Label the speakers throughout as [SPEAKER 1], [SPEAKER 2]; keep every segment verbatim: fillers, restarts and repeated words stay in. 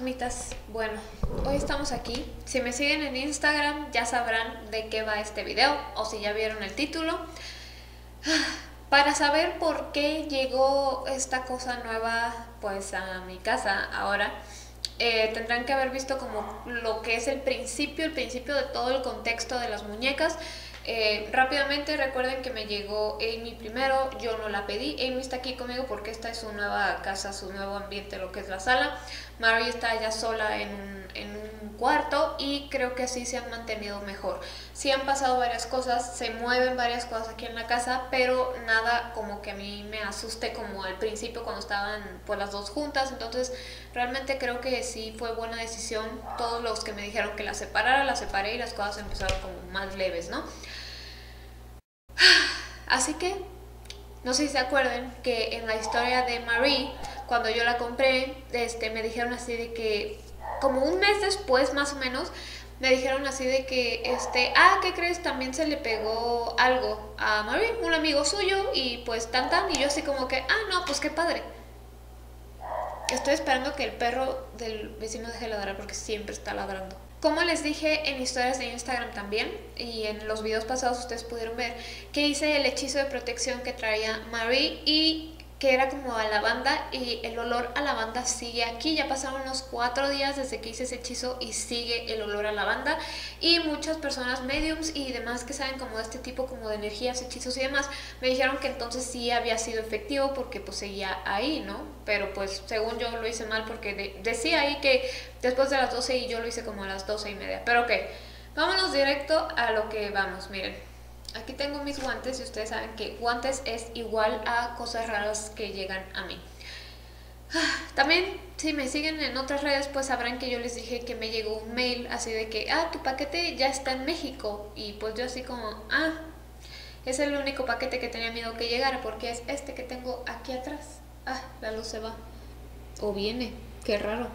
[SPEAKER 1] fantasmitas, bueno, hoy estamos aquí. Si me siguen en Instagram ya sabrán de qué va este video, o si ya vieron el título. Para saber por qué llegó esta cosa nueva pues a mi casa ahora, eh, tendrán que haber visto como lo que es el principio, el principio de todo el contexto de las muñecas. Eh, rápidamente recuerden que me llegó Amy primero, yo no la pedí. Amy está aquí conmigo porque esta es su nueva casa, su nuevo ambiente, lo que es la sala. Mary está allá sola en un, en un cuarto y creo que así se han mantenido mejor. Sí han pasado varias cosas, se mueven varias cosas aquí en la casa, pero nada como que a mí me asuste como al principio cuando estaban pues las dos juntas. Entonces realmente creo que sí fue buena decisión. Todos los que me dijeron que la separara, la separé y las cosas empezaron como más leves, ¿no? Así que, no sé si se acuerdan que en la historia de Marie, cuando yo la compré, este, me dijeron así de que, como un mes después más o menos, me dijeron así de que, este, ah, ¿qué crees? También se le pegó algo a Marie, un amigo suyo, y pues tan tan, y yo así como que, ah, no, pues qué padre. Estoy esperando que el perro del vecino deje de ladrar porque siempre está ladrando. Como les dije en historias de Instagram también, y en los videos pasados ustedes pudieron ver que hice el hechizo de protección que traía Marie y que era como a lavanda, y el olor a lavanda sigue aquí. Ya pasaron unos cuatro días desde que hice ese hechizo y sigue el olor a lavanda. Y muchas personas mediums y demás que saben como de este tipo como de energías, hechizos y demás, me dijeron que entonces sí había sido efectivo porque pues seguía ahí, ¿no? Pero pues según yo lo hice mal porque de decía ahí que después de las doce y yo lo hice como a las doce y media. Pero ok, vámonos directo a lo que vamos. Miren, aquí tengo mis guantes y ustedes saben que guantes es igual a cosas raras que llegan a mí. También si me siguen en otras redes pues sabrán que yo les dije que me llegó un mail así de que, ah, tu paquete ya está en México. Y pues yo así como, ah, es el único paquete que tenía miedo que llegara porque es este que tengo aquí atrás. Ah, la luz se va. O viene, qué raro.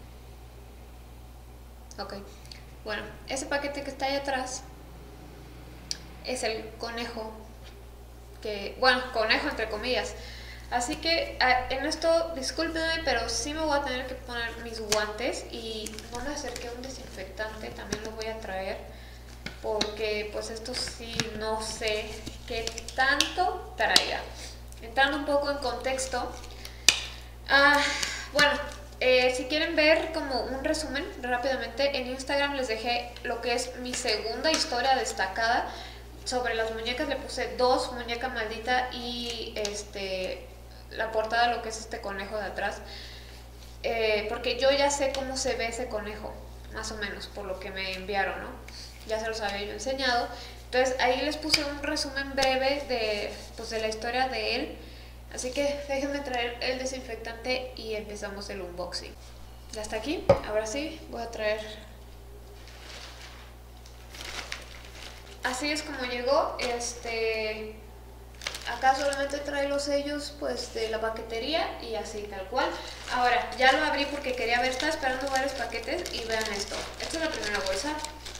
[SPEAKER 1] Ok, bueno, ese paquete que está ahí atrás es el conejo, que, bueno, conejo entre comillas. Así que en esto discúlpenme, pero sí me voy a tener que poner mis guantes y no me acerqué a un desinfectante, también lo voy a traer, porque pues esto sí no sé qué tanto traiga. Entrando un poco en contexto, ah, bueno, Eh, si quieren ver como un resumen rápidamente, en Instagram les dejé lo que es mi segunda historia destacada sobre las muñecas. Le puse dos, muñeca maldita y este la portada de lo que es este conejo de atrás, eh, porque yo ya sé cómo se ve ese conejo, más o menos, por lo que me enviaron, ¿no? Ya se los había yo enseñado. Entonces ahí les puse un resumen breve de, pues, de la historia de él. Así que déjenme traer el desinfectante y empezamos el unboxing. Ya está aquí, ahora sí voy a traer. Así es como llegó. Este, acá solamente trae los sellos pues de la paquetería y así tal cual. Ahora ya lo abrí porque quería ver, estaba esperando varios paquetes y vean esto. Esta es la primera bolsa.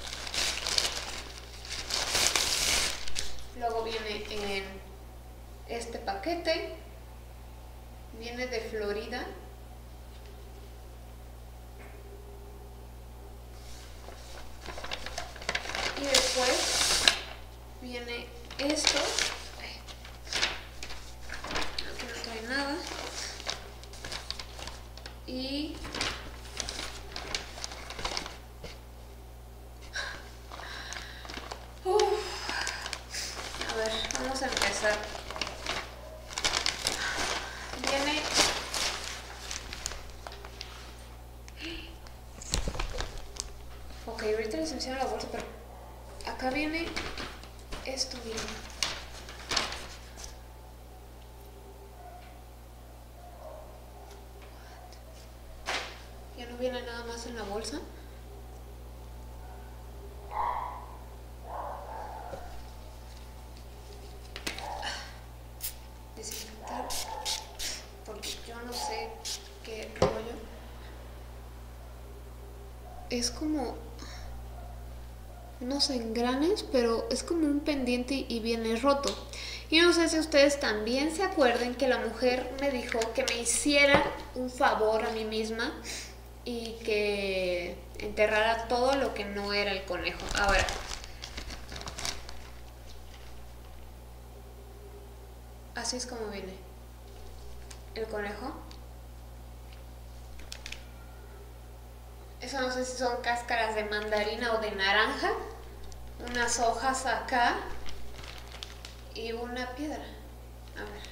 [SPEAKER 1] Luego viene en este paquete, viene de Florida. Y después viene esto. Aquí no trae nada. Y Uf. A ver, vamos a empezar. Viene ok, ahorita les enseño la bolsa, pero acá viene esto, miren. Ya no viene nada más en la bolsa. Desinfectar, porque yo no sé qué rollo. Es como unos engranes, pero es como un pendiente y viene roto. Y no sé si ustedes también se acuerden que la mujer me dijo que me hiciera un favor a mí misma y que enterrara todo lo que no era el conejo. Ahora, así es como viene el conejo. Eso no sé si son cáscaras de mandarina o de naranja, unas hojas acá y una piedra. A ver.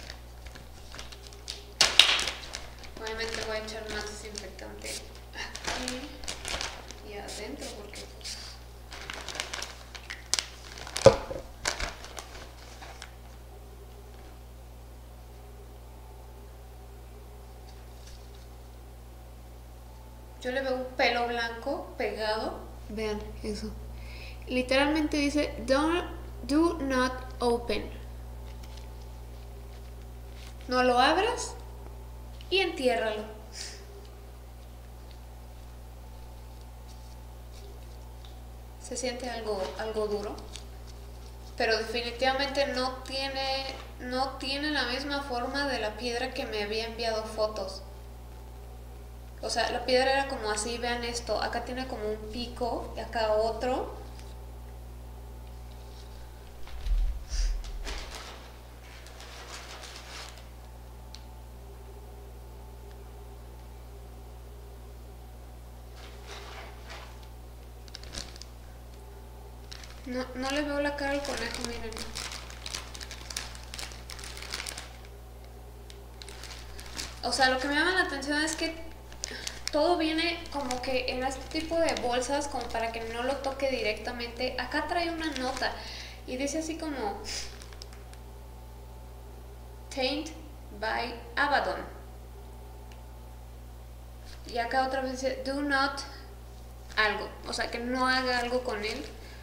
[SPEAKER 1] Obviamente voy a echar más desinfectante aquí y adentro porque pues... Yo le veo un pelo blanco pegado. Vean eso. Literalmente dice Don't, do not open. No lo abras y entiérralo. Se siente algo, algo duro, pero definitivamente no tiene, no tiene la misma forma de la piedra que me había enviado fotos. O sea, la piedra era como así, vean esto, acá tiene como un pico y acá otro. No, no le veo la cara al conejo, miren. O sea, lo que me llama la atención es que todo viene como que en este tipo de bolsas como para que no lo toque directamente. Acá trae una nota y dice así como Taint by Abaddon. Y acá otra vez dice Do not algo. O sea, que no haga algo con él.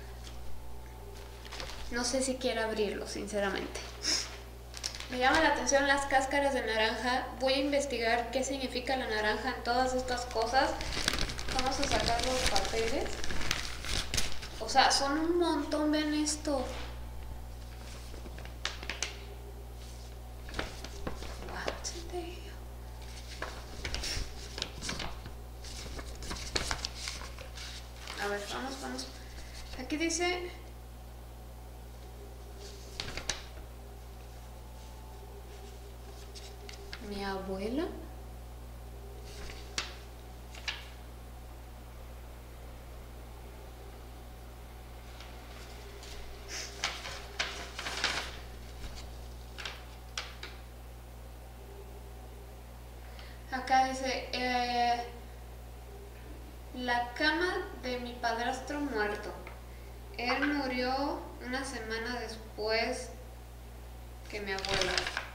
[SPEAKER 1] No sé si quiero abrirlo, sinceramente. Me llama la atención las cáscaras de naranja. Voy a investigar qué significa la naranja en todas estas cosas. Vamos a sacar los papeles. O sea, son un montón, vean esto. What the hell? A ver, vamos, vamos. Aquí dice... Mi abuela. Acá dice eh, la cama de mi padrastro muerto. Él murió una semana después que mi abuela.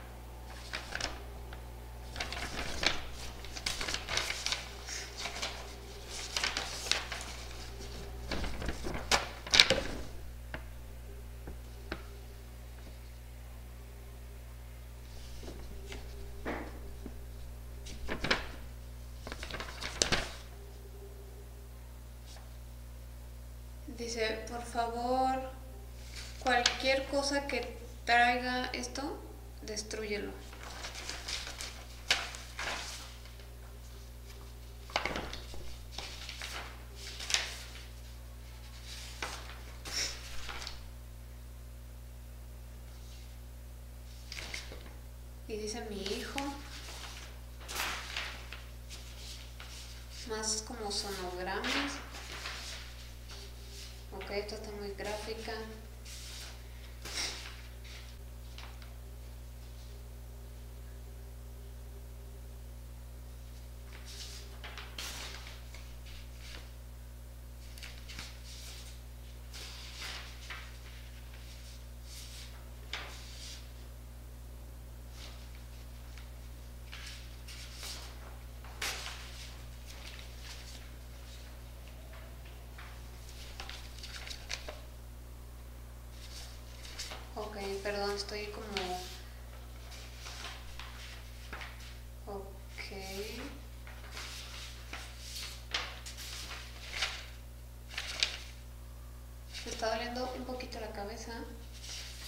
[SPEAKER 1] Dice, por favor, cualquier cosa que traiga esto, destrúyelo. Y dice mi hijo, más como sonogramas. Ok, esto está muy gráfica. Ok, perdón, estoy como... Ok. Me está doliendo un poquito la cabeza.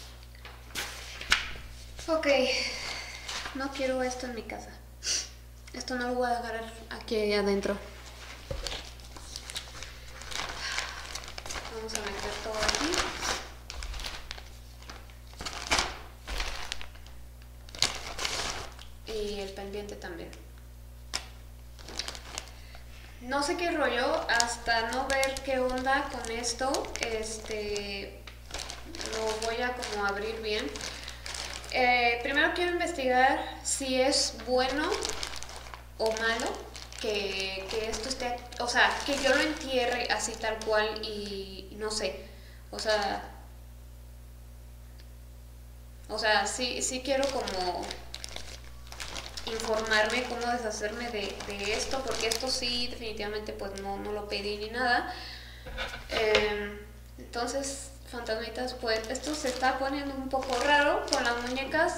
[SPEAKER 1] Ok, no quiero esto en mi casa. Esto no lo voy a agarrar aquí adentro. Vamos a meter todo aquí. Y el pendiente también. No sé qué rollo, hasta no ver qué onda con esto, este, lo voy a como abrir bien. Eh, primero quiero investigar si es bueno o malo que, que esto esté, o sea, que yo lo entierre así tal cual y, y no sé, o sea, o sea, sí, sí quiero como informarme cómo deshacerme de, de esto, porque esto sí definitivamente pues no, no lo pedí ni nada. Eh, entonces, fantasmitas, pues esto se está poniendo un poco raro con las muñecas.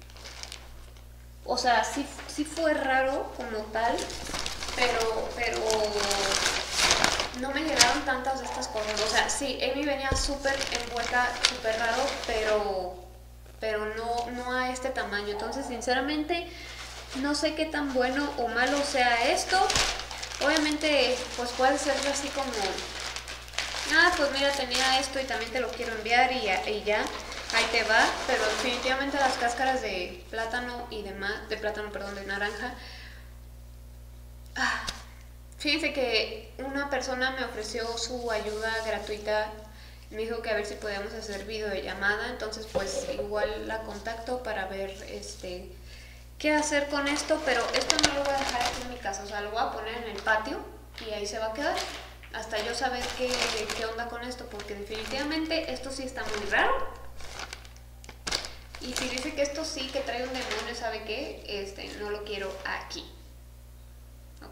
[SPEAKER 1] O sea, sí, sí fue raro como tal, pero, pero no me llegaron tantas de estas cosas. O sea, sí, Amy venía súper envuelta, súper raro, pero, pero no, no a este tamaño. Entonces, sinceramente, no sé qué tan bueno o malo sea esto. Obviamente, pues puede ser así como, ah, pues mira, tenía esto y también te lo quiero enviar y ya, y ya, ahí te va. Pero definitivamente las cáscaras de plátano y demás, de plátano, perdón, de naranja. Ah, fíjense que una persona me ofreció su ayuda gratuita. Me dijo que a ver si podíamos hacer videollamada. Entonces, pues igual la contacto para ver este qué hacer con esto. Pero esto no lo voy a dejar aquí en mi casa. O sea, lo voy a poner en el patio y ahí se va a quedar hasta yo saber qué, qué onda con esto, porque definitivamente esto sí está muy raro. Y si dice que esto sí que trae un demonio, ¿sabe qué? Este, no lo quiero aquí. ¿Ok?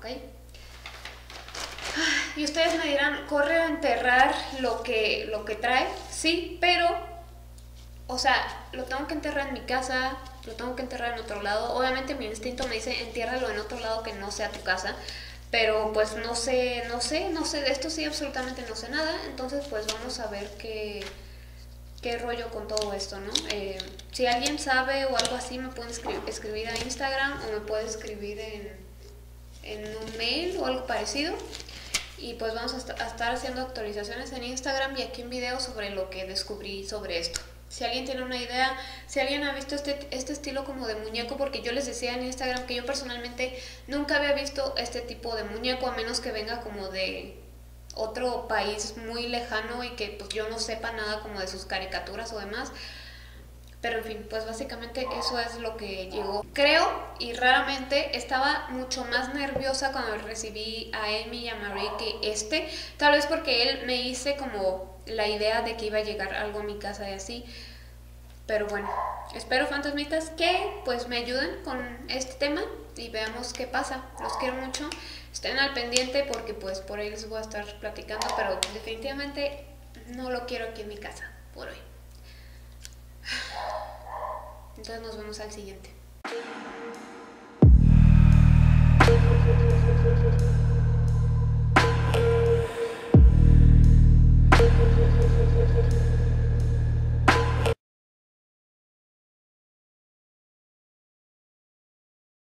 [SPEAKER 1] Y ustedes me dirán, corre a enterrar lo que, lo que trae. Sí, pero, o sea, lo tengo que enterrar en mi casa, lo tengo que enterrar en otro lado. Obviamente mi instinto me dice, entiérralo en otro lado que no sea tu casa. Pero pues no sé, no sé, no sé, de esto sí absolutamente no sé nada. Entonces pues vamos a ver qué, qué rollo con todo esto, ¿no? Eh, si alguien sabe o algo así, me pueden escribir, escribir a Instagram o me puede escribir en, en un mail o algo parecido. Y pues vamos a, a estar haciendo actualizaciones en Instagram y aquí en video sobre lo que descubrí sobre esto. Si alguien tiene una idea, si alguien ha visto este, este estilo como de muñeco, porque yo les decía en Instagram que yo personalmente nunca había visto este tipo de muñeco, a menos que venga como de otro país muy lejano y que pues yo no sepa nada como de sus caricaturas o demás. Pero en fin, pues básicamente eso es lo que llegó. Creo, y raramente, estaba mucho más nerviosa cuando recibí a Amy y a Marie que este. Tal vez porque él me hice como la idea de que iba a llegar algo a mi casa y así. Pero bueno, espero, fantasmitas, que pues me ayuden con este tema y veamos qué pasa. Los quiero mucho. Estén al pendiente porque pues por ahí les voy a estar platicando, pero definitivamente no lo quiero aquí en mi casa por hoy. Entonces nos vemos al siguiente.